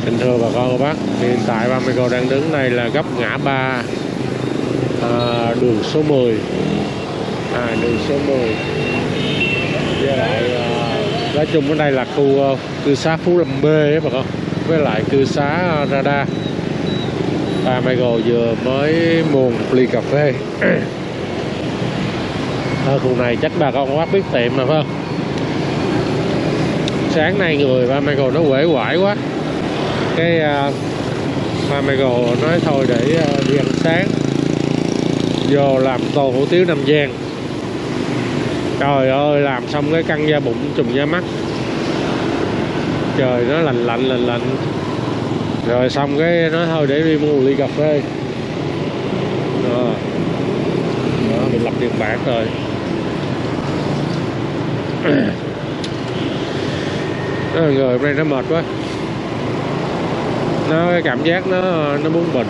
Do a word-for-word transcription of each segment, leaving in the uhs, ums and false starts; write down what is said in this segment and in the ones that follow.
Bình thường bà con cô bác, hiện tại ba Michael đang đứng này là gấp ngã ba à, đường số mười, à, đường số mười. Với lại à, nói chung ở đây là khu cư xá Phú Lâm B ấy bà con, với lại cư xá Radar. Ba Michael vừa mới muồn ly cà phê. Ở khu này chắc bà con cô bác biết tiệm mà phải không? Sáng nay người ba Michael nó uể oải quá, cái uh, ba Michael nói thôi để uh, đi ăn sáng, vô làm tô hủ tiếu Nam Giang. Trời ơi, làm xong cái căng da bụng trùng da mắt, trời nó lạnh lạnh lạnh lạnh. Rồi xong cái nói thôi để đi mua một ly cà phê. Đó, đó mình lập tiền bạc rồi. Nó người hôm nay nó mệt quá, nó cái cảm giác nó nó muốn bệnh.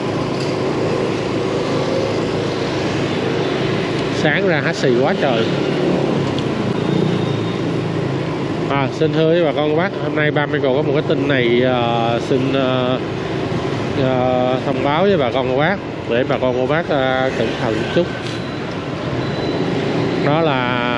Sáng ra hắt xì quá trời. À, xin thưa với bà con cô bác, hôm nay ba Michael có một cái tin này uh, xin uh, uh, thông báo với bà con cô bác để bà con cô bác uh, cẩn thận chút. Đó là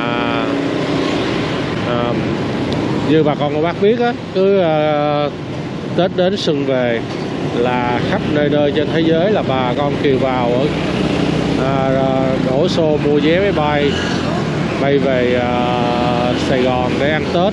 uh, như bà con cô bác biết á, cứ uh, Tết đến xuân về là khắp nơi nơi trên thế giới là bà con kiều bào ở uh, đổ xô mua vé máy bay bay về uh, Sài Gòn để ăn Tết.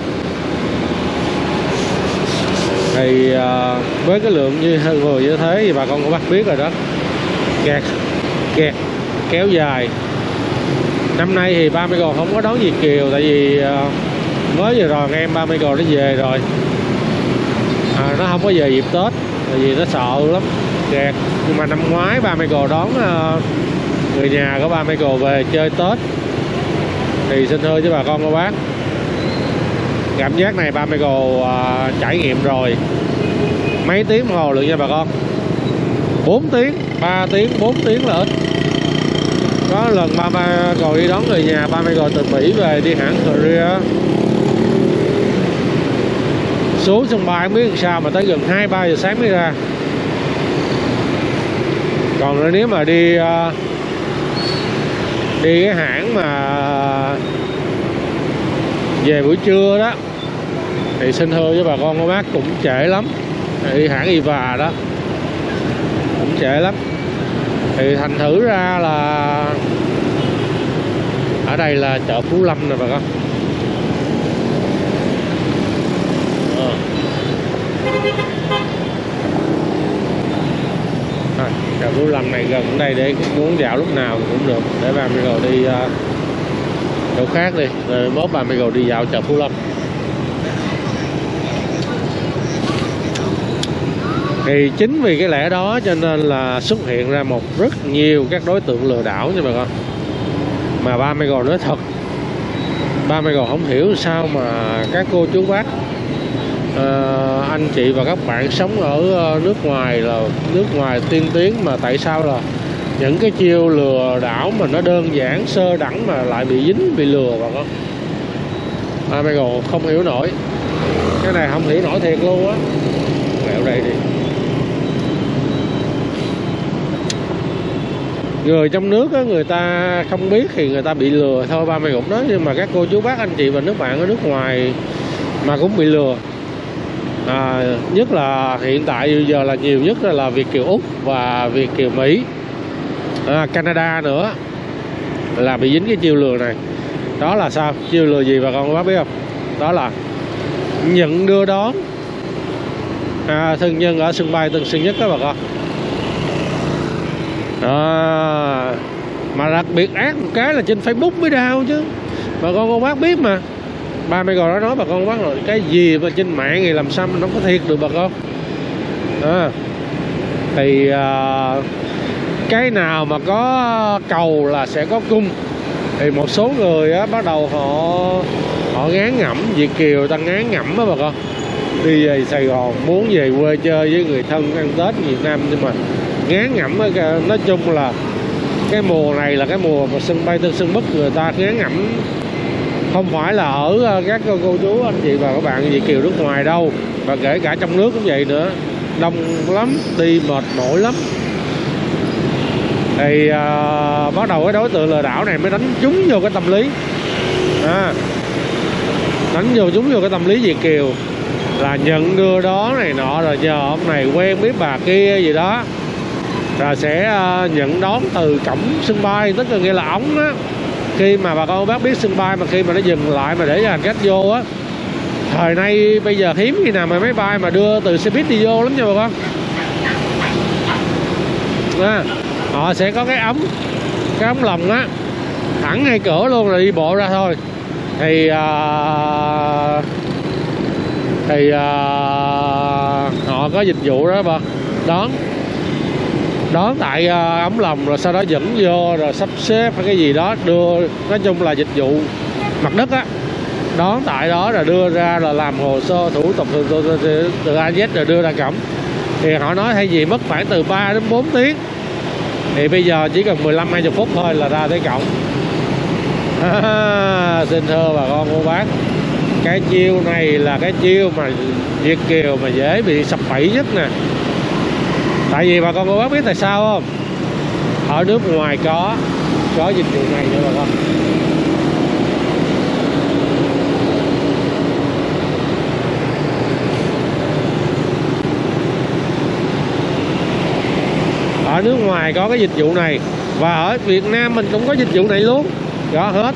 Thì uh, với cái lượng như người như thế thì bà con cô bác biết rồi đó, kẹt kẹt kéo dài. Năm nay thì ba Michael không có đón Việt kiều, tại vì uh, mới vừa rồi em ba Michael nó về rồi, à, nó không có về dịp Tết, tại vì nó sợ lắm, kẹt. Nhưng mà năm ngoái ba Michael đón uh, người nhà của ba Michael về chơi Tết, thì xin thưa với bà con cô bác, cảm giác này ba Michael uh, trải nghiệm rồi. Mấy tiếng đồng hồ lượng nha bà con, bốn tiếng, ba tiếng, bốn tiếng là ít. Có lần ba Michael đi đón người nhà, ba Michael từ Mỹ về đi hãng Korea, xuống sân bay không biết làm sao mà tới gần hai ba giờ sáng mới ra. Còn nếu mà đi uh, đi cái hãng mà về buổi trưa đó thì xin thưa với bà con cô bác cũng trễ lắm. Đi hãng Eva đó cũng trễ lắm. Thì thành thử ra là ở đây là chợ Phú Lâm nè bà con. à. À, chợ Phú Lâm này gần đây để muốn dạo lúc nào cũng được, để ba Michael đi uh, chỗ khác đi, rồi mốt ba Michael đi dạo chợ Phú Lâm. Thì chính vì cái lẽ đó cho nên là xuất hiện ra một rất nhiều các đối tượng lừa đảo nha bà con. Mà ba Michael nói thật, ba Michael không hiểu sao mà các cô chú bác, uh, anh chị và các bạn sống ở nước ngoài là nước ngoài tiên tiến, mà tại sao là những cái chiêu lừa đảo mà nó đơn giản sơ đẳng mà lại bị dính, bị lừa bà con. Ba Michael không hiểu nổi, cái này không hiểu nổi thiệt luôn á. Lẹo đây đi. Người trong nước á, người ta không biết thì người ta bị lừa thôi, ba Michael cũng nói. Nhưng mà các cô chú bác anh chị và nước bạn ở nước ngoài mà cũng bị lừa. À, nhất là hiện tại bây giờ là nhiều nhất là Việt kiều Úc và Việt kiều Mỹ, à, Canada nữa là bị dính cái chiêu lừa này. Đó là sao? Chiêu lừa gì bà con bác biết không? Đó là nhận đưa đón à, thân nhân ở sân bay Tân Sơn Nhất đó bà con. À, mà đặc biệt ác một cái là trên Facebook mới đau chứ, bà con cô bác biết mà. Ba Michael đã nói bà con bác rồi, cái gì mà trên mạng thì làm sao mà nó có thiệt được bà con. À, thì à, cái nào mà có cầu là sẽ có cung. Thì một số người á, bắt đầu họ họ ngán ngẩm Việt kiều, ta ngán ngẩm á bà con, đi về Sài Gòn muốn về quê chơi với người thân ăn Tết Việt Nam, nhưng mà ngán ngẩm á. Nói chung là cái mùa này là cái mùa mà sân bay Tân Sơn Nhất người ta ngán ngẩm không phải là ở các cô, cô chú anh chị và các bạn Việt kiều nước ngoài đâu, và kể cả trong nước cũng vậy nữa, đông lắm, đi mệt mỏi lắm. Thì à, bắt đầu cái đối tượng lừa đảo này mới đánh trúng vô cái tâm lý, à, đánh vô trúng vô cái tâm lý Việt kiều là nhận đưa đón này nọ, rồi nhờ ông này quen biết bà kia gì đó, rồi sẽ uh, nhận đón từ cổng sân bay. Tức là nghĩa là ống á, khi mà bà con bác biết sân bay mà khi mà nó dừng lại mà để cho hành khách vô á, thời nay bây giờ hiếm khi nào mà máy bay mà đưa từ xe buýt đi vô lắm nha bà con. À, họ sẽ có cái ống, cái ống lồng á, thẳng ngay cửa luôn rồi đi bộ ra thôi. Thì uh, thì uh, họ có dịch vụ đó bà, đón đón tại uh, ống lồng, rồi sau đó dẫn vô rồi sắp xếp hay cái gì đó đưa, nói chung là dịch vụ mặt đất á, đón tại đó rồi đưa ra là làm hồ sơ thủ tục từ, từ, từ, từ, từ A Z rồi đưa ra cổng. Thì họ nói thay vì mất khoảng từ ba đến bốn tiếng thì bây giờ chỉ cần mười lăm hai mươi phút thôi là ra tới cổng. À, xin thưa bà con cô bác, cái chiêu này là cái chiêu mà Việt kiều mà dễ bị sập bẫy nhất nè. Tại vì bà con cô bác biết tại sao không? Ở nước ngoài có có dịch vụ này nữa bà con. Ở nước ngoài có cái dịch vụ này, và ở Việt Nam mình cũng có dịch vụ này luôn, có hết.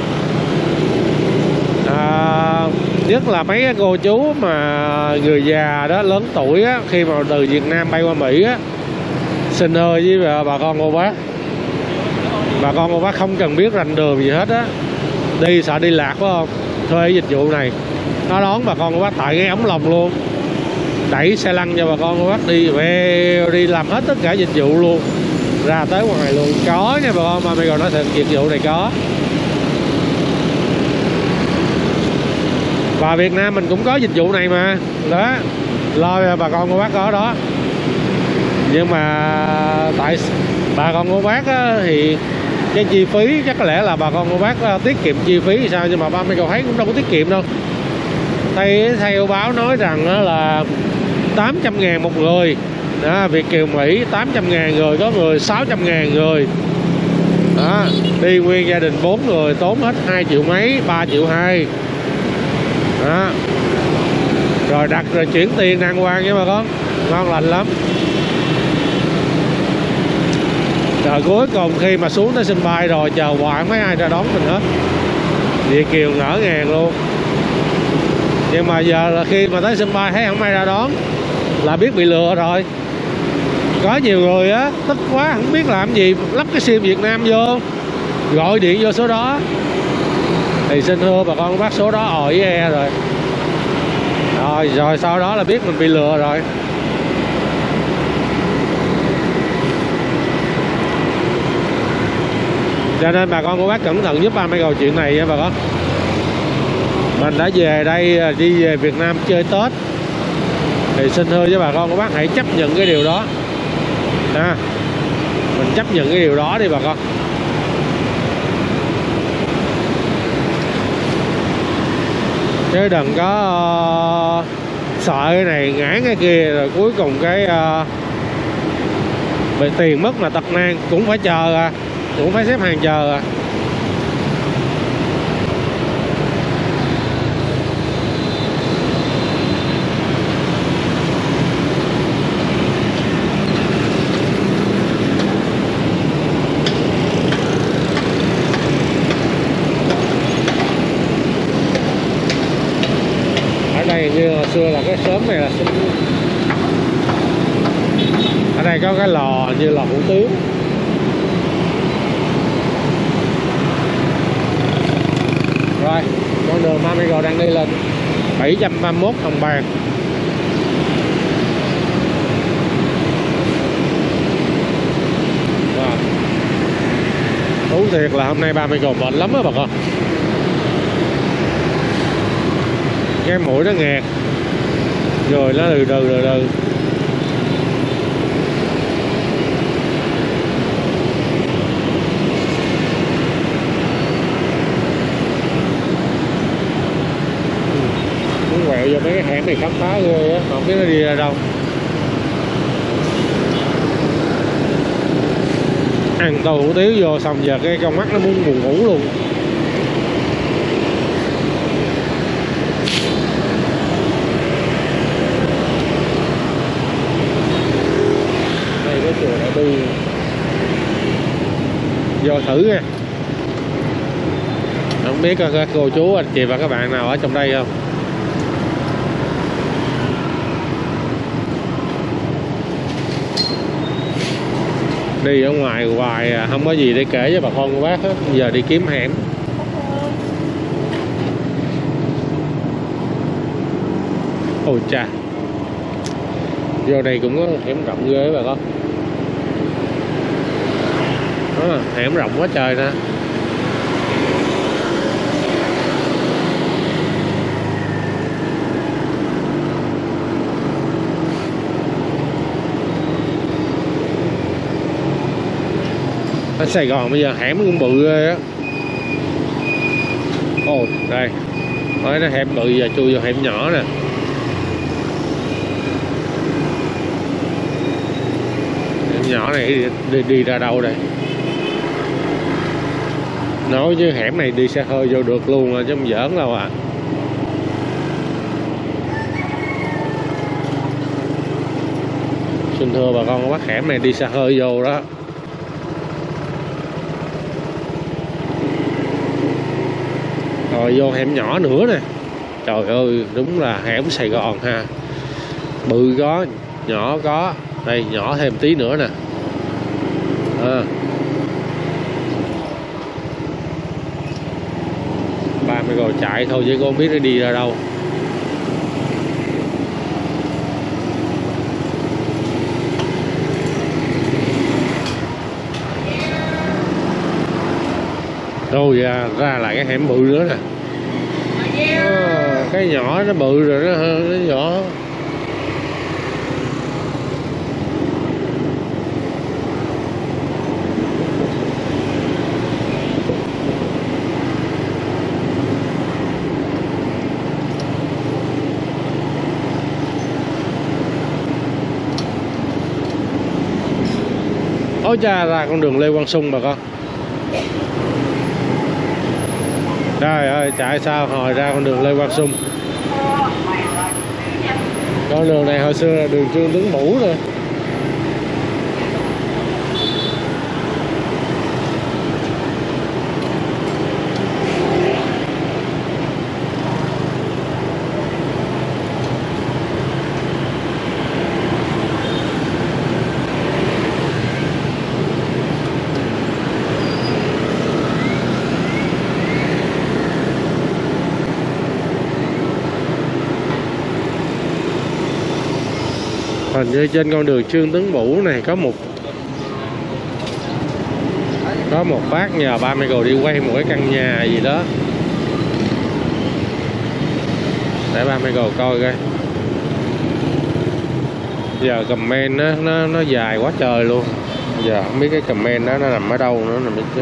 À, nhất là mấy cái cô chú mà người già đó, lớn tuổi á, khi mà từ Việt Nam bay qua Mỹ á, xin ơi với bà, bà con cô bác, bà con cô bác không cần biết rành đường gì hết á, đi sợ đi lạc phải không, thuê cái dịch vụ này, nó đón bà con cô bác tại cái ống lồng luôn, đẩy xe lăn cho bà con cô bác đi về, đi làm hết tất cả dịch vụ luôn, ra tới ngoài luôn, có nha bà con. Mà bây giờ nói thật, dịch vụ này có. Và Việt Nam mình cũng có dịch vụ này mà đó, lo bà con cô bác có đó. Nhưng mà tại bà con cô bác á, thì cái chi phí chắc có lẽ là bà con cô bác tiết kiệm chi phí thì sao, nhưng mà ba mấy cậu thấy cũng đâu có tiết kiệm đâu. Đây theo báo nói rằng là tám trăm ngàn một người đó, Việt kiều Mỹ tám trăm ngàn người, có người sáu trăm ngàn người đó, đi nguyên gia đình bốn người tốn hết hai triệu mấy, ba triệu hai đó. Rồi đặt rồi chuyển tiền đàng hoàng nha bà con, ngon lành lắm. Rồi cuối cùng khi mà xuống tới sân bay rồi chờ hoài mấy ai ra đón mình hết, Việt kiều ngỡ ngàng luôn. Nhưng mà giờ là khi mà tới sân bay thấy không ai ra đón là biết bị lừa rồi. Có nhiều người á tức quá không biết làm gì, lắp cái sim Việt Nam vô, gọi điện vô số đó. Thì xin thưa bà con bác, số đó ỏi e rồi. Rồi rồi sau đó là biết mình bị lừa rồi. Cho nên bà con cô bác cẩn thận giúp ba mấy câu chuyện này nha bà con. Mình đã về đây, đi về Việt Nam chơi Tết, thì xin thưa với bà con cô bác hãy chấp nhận cái điều đó à, mình chấp nhận cái điều đó đi bà con. Chứ đừng có uh, sợ cái này ngã cái kia rồi cuối cùng cái uh, bị tiền mất là tật mang. Cũng phải chờ à, cũng phải xếp hàng chờ à. Đây như hồi xưa là cái xóm này là ở đây có cái lò như lò hủ tiếu. Rồi con đường ba mươi G đang đi lên bảy trăm ba mươi mốt Hồng Bàng. Wow. Thú thiệt là hôm nay ba mươi G bệnh lắm á bà con. Cái mũi nó nghẹt, rồi nó từ từ từ từ. hẻm này khám phá ghê á, không biết nó đi ra đâu. Ăn tô hủ tiếu vô xong giờ cái con mắt nó muốn buồn ngủ luôn. Đây cái chùa Đại Bi, vô thử nha. Không biết các cô chú anh chị và các bạn nào ở trong đây không. Đi ở ngoài hoài không có gì để kể với bà con cô bác hết. Giờ đi kiếm hẻm. Ôi cha, vô đây cũng có hẻm rộng ghê bà con. Đó, hẻm rộng quá trời nè. Ở Sài Gòn bây giờ hẻm cũng bự ghê á. Ồ đây, nói nó hẻm bự giờ chui vô hẻm nhỏ nè. Hẻm nhỏ này đi, đi, đi ra đâu đây? Nói chứ hẻm này đi xe hơi vô được luôn à, chứ không giỡn đâu à. Xin thưa bà con bác, hẻm này đi xe hơi vô đó. Rồi vô hẻm nhỏ nữa nè. Trời ơi, đúng là hẻm Sài Gòn ha. Bự có, nhỏ có. Đây nhỏ thêm tí nữa nè. À. ba mươi rồi chạy thôi chứ con biết nó đi ra đâu. Đâu ra, ra lại cái hẻm bự nữa nè. À, cái nhỏ nó bự rồi nó, nó nhỏ. Ôi cha, ra con đường Lê Quang Sung bà con. Trời ơi, chạy sao hồi ra con đường Lê Quang Sung. Con đường này hồi xưa là đường Trương Tuấn Vũ rồi. Hình như trên con đường Trương Tuấn Vũ này có một có một bác nhờ ba Michael đi quay một cái căn nhà gì đó. Để ba Michael coi coi. Giờ comment nó nó nó dài quá trời luôn. Giờ không biết cái comment đó nó nằm ở đâu nữa nè mới chết.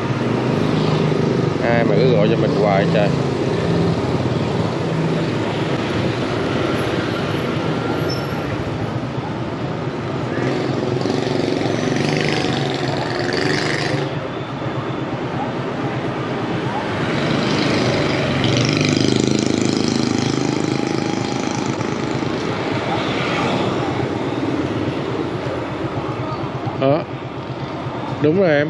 Ai mà cứ gọi cho mình hoài trời. Đó. Đúng rồi em.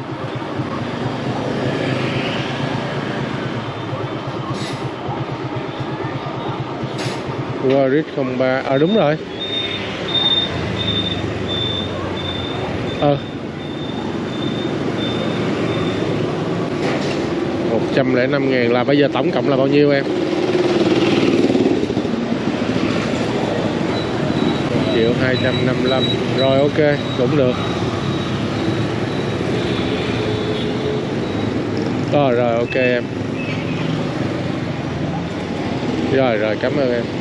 Warit không ba. Ờ à, đúng rồi. Ờ. một trăm lẻ năm ngàn là bây giờ tổng cộng là bao nhiêu em? một triệu hai trăm năm mươi lăm. Rồi ok, cũng được. Rồi rồi ok em. Rồi rồi cảm ơn em.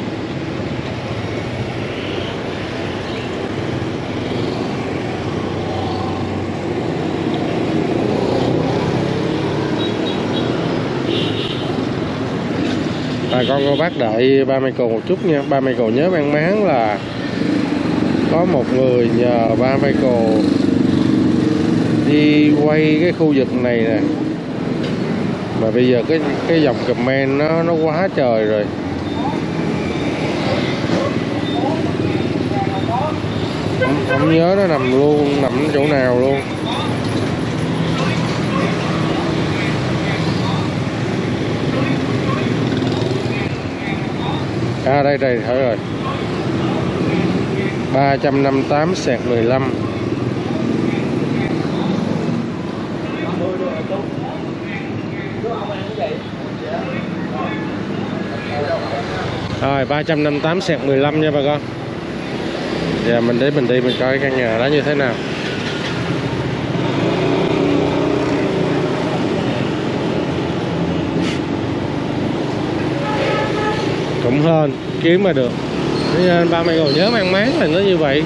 Rồi con cô bác đợi ba Michael một chút nha. Ba Michael nhớ mang máng là có một người nhờ ba Michael đi quay cái khu vực này nè, mà bây giờ cái cái dòng comment nó nó quá trời rồi. Không, không nhớ nó nằm luôn, nằm chỗ nào luôn. À đây đây thấy rồi. ba trăm năm mươi tám xẹt mười lăm. Rồi ba trăm năm mươi tám xẹt mười lăm nha bà con. Giờ mình để mình đi mình coi căn nhà đó như thế nào. Cũng hơn, kiếm mà được. Nên ba mẹ còn nhớ mang máng là nó như vậy.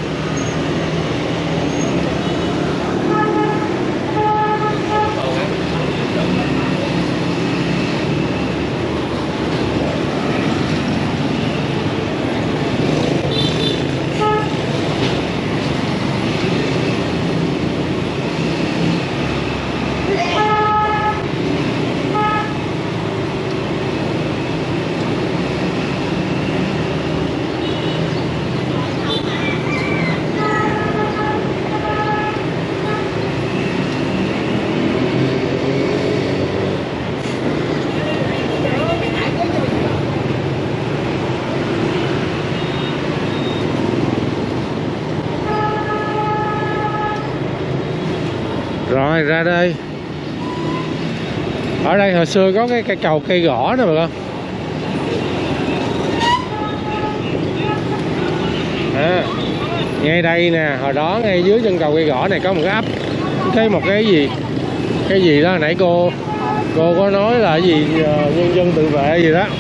Rồi ra đây. Ở đây hồi xưa có cái cây cầu cây gõ nè bà con. À, ngay đây nè, hồi đó ngay dưới chân cầu cây gõ này có một cái ấp, cái một cái gì cái gì đó nãy cô cô có nói là cái gì nhân dân tự vệ gì đó.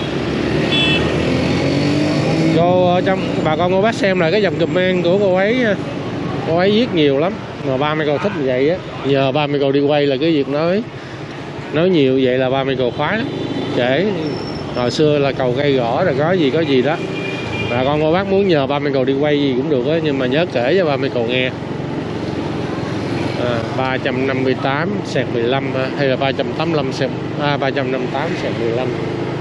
Cô ở trong bà con cô bác xem lại cái dòng comment của cô ấy, cô ấy viết nhiều lắm mà ba Michael thích như vậy á. Nhờ ba Michael đi quay là cái việc nói nói nhiều vậy là ba Michael khoái lắm. Kể hồi xưa là cầu cây gõ rồi có gì có gì đó, bà con cô bác muốn nhờ ba Michael đi quay gì cũng được á, nhưng mà nhớ kể cho ba Michael nghe. À, ba trăm năm mươi tám xẹt mười lăm hay là ba trăm tám mươi lăm xẹt à, ba trăm năm mươi tám xẹt mười lăm.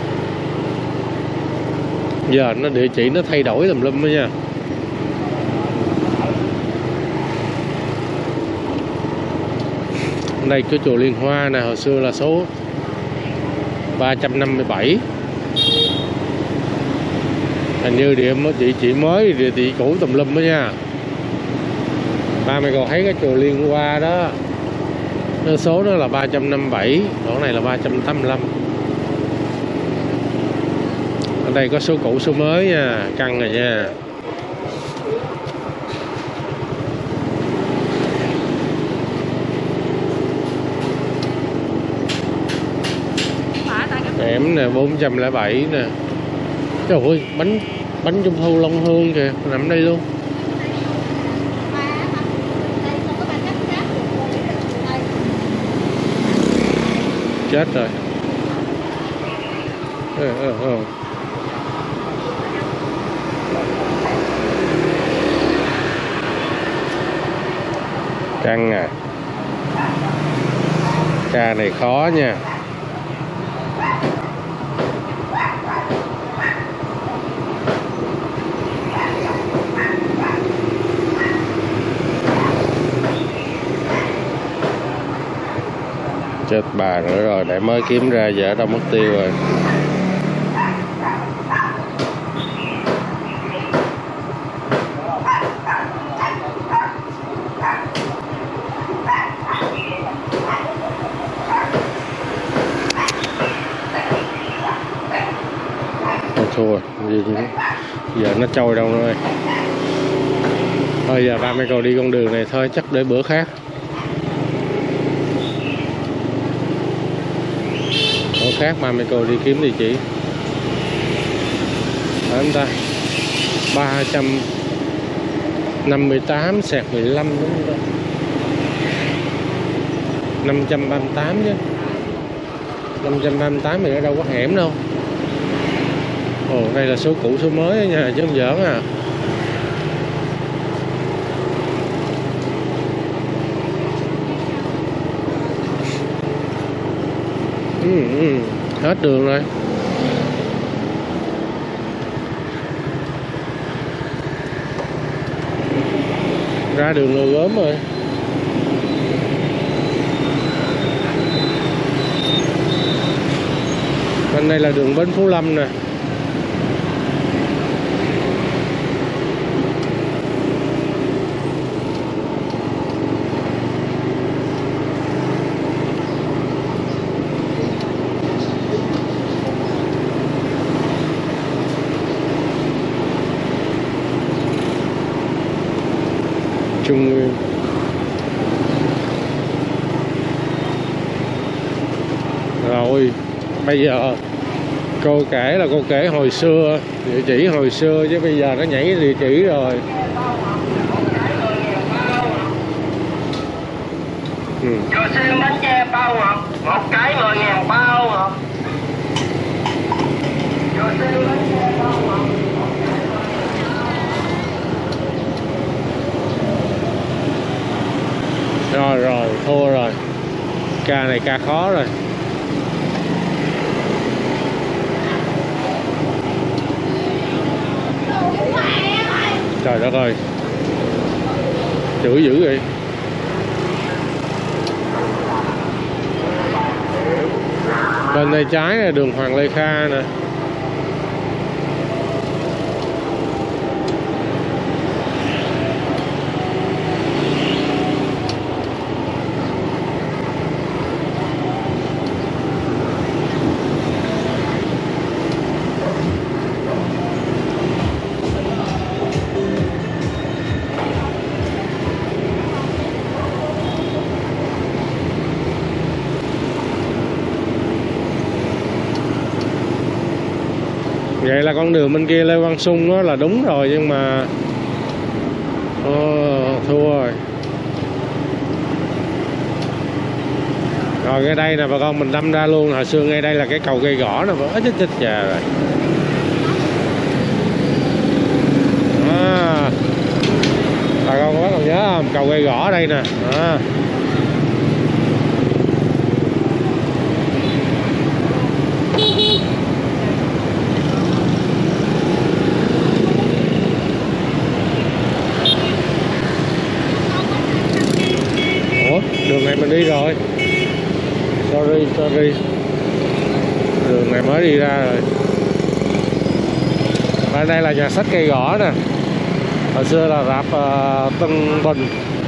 Giờ nó địa chỉ nó thay đổi tùm lum đó nha. Đây cái chùa Liên Hoa nè, hồi xưa là số ba trăm năm mươi bảy. Hình như địa địa chỉ mới, địa chỉ cũ tùm lum đó nha. Ba mày còn thấy cái chùa Liên Hoa đó, số đó là ba trăm năm mươi bảy, đoạn này là ba trăm tám mươi lăm. Ở đây có số cũ số mới nha, căn rồi nha. Hẻm nè bốn trăm lẻ bảy nè. Trời ơi, bánh bánh trung thu Long Hương kìa, nằm đây luôn. Chết rồi. Ừ, ừ, ừ. Căng à. Ca này khó nha. Chết bà nữa rồi, để mới kiếm ra giờ đâu mất tiêu rồi. Thôi thua gì chứ, giờ nó trôi đâu rồi. Thôi giờ ba Michael đi con đường này thôi, chắc để bữa khác. Bữa khác ba Michael đi kiếm địa chỉ. Ở chúng ta ba trăm năm mươi tám xẹt mười lăm đúng không đó? năm trăm ba mươi tám chứ. năm trăm ba mươi tám thì ở đâu có hẻm đâu. Ồ, đây là số cũ số mới nha, chứ không giỡn à. Ừ, ừ, hết đường rồi. Ra đường Lò Gốm rồi. Bên đây là đường Bến Phú Lâm nè. Trung Nguyên. Rồi bây giờ cô kể là cô kể hồi xưa, địa chỉ hồi xưa, chứ bây giờ nó nhảy địa chỉ rồi. Ừ. Cho xiên bánh tre bao ngọt, một cái mười ngàn bao ngọt. Cho xiên bánh tre bao ngọt. Rồi rồi, thua rồi. Ca này ca khó rồi. Trời đất ơi, chửi dữ vậy. Bên đây trái là đường Hoàng Lê Kha nè. Vậy là con đường bên kia Lê Văn Sung đó là đúng rồi, nhưng mà oh, thua rồi. Rồi ngay đây nè bà con, mình đâm ra luôn. Hồi xưa ngay đây là cái cầu Cây Gõ nè, ít chết chết chà rồi. À, bà con có còn nhớ không? Cầu Cây Gõ đây nè. À. Đường này mình đi rồi. Sorry, sorry. Đường này mới đi ra rồi. Bên đây là nhà sách Cây Gõ nè. Hồi xưa là rạp uh, Tân Bình.